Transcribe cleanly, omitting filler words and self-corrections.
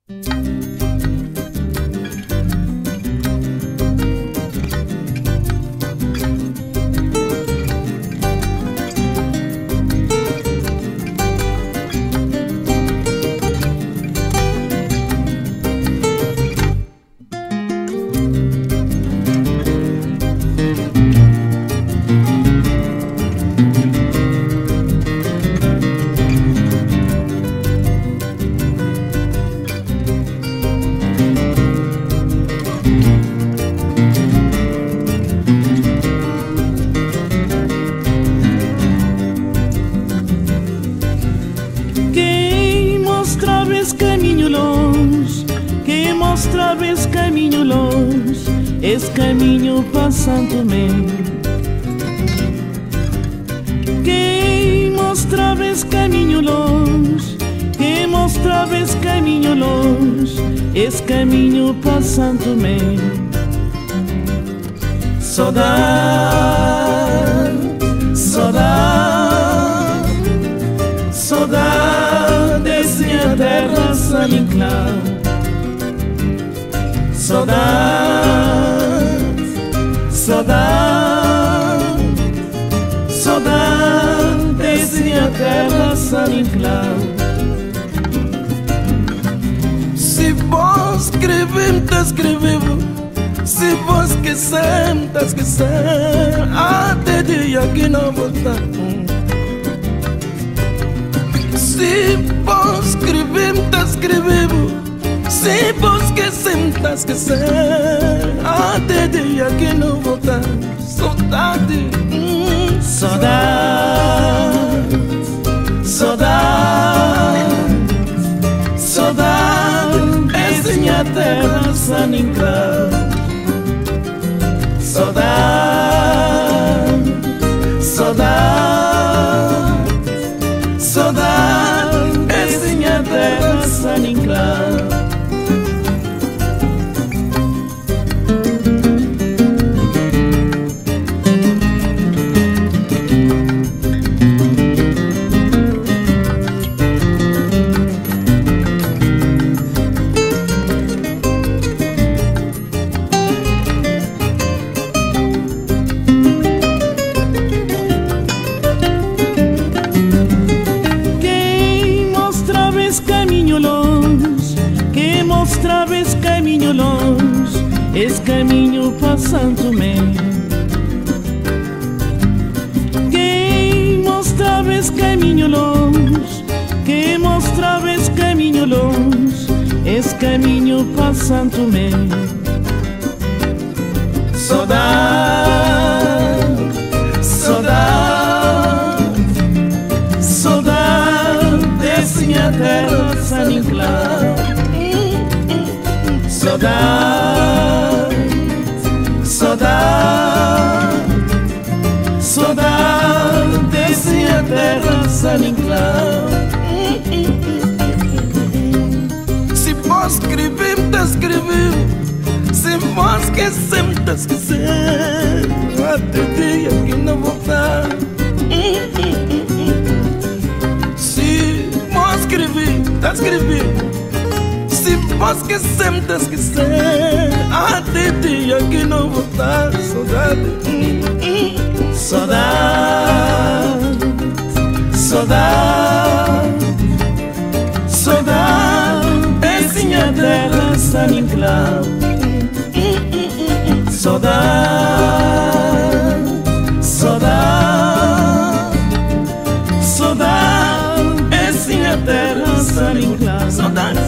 Caminho longe, esse caminho passando-me. Quem mostrava esse caminho longe, quem mostrava esse caminho longe, esse caminho passando-me. Saudade, saudade, saudade desse minha terra saninclar. Saudade, saudade, saudade desse minha terra saninclar. Se vos escrever, tá escrevendo. Se vos esquecer, tá esquecer. Até dia que não voltar. Se vos escrever, tá escrevendo. Se vos esquecer, tá esquecer. Até dia que não voltar. Saudade, saudade, saudade, saudade dessa minha terra saninclar. Saudade, saudade, saudade dessa minha terra saninclar. Mostrava esse caminho longe, esse caminho passando-me. Quem mostrava esse caminho longe, quem mostrava esse caminho longe, esse caminho passando-me. Saudade, saudade, saudade desse minha terra saninclar. Saudade, saudade, saudade desse minha terra saninclar. se vos escrever, tá escrevendo. Se vos esquecer, tá esquecer. Até dia que não voltar. Se vos escrever, tá escrevendo. Se vos esquecer, tá esquecer. Até dia que não voltar. Saudade, saudade, saudade, saudade desse minha terra saninclar. Saudade, saudade, saudade desse minha terra saninclar. Saudade.